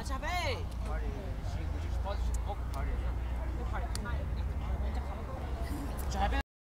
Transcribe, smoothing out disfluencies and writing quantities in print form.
下背。跑的是不就是跑的是跑的，那跑的哪？下背。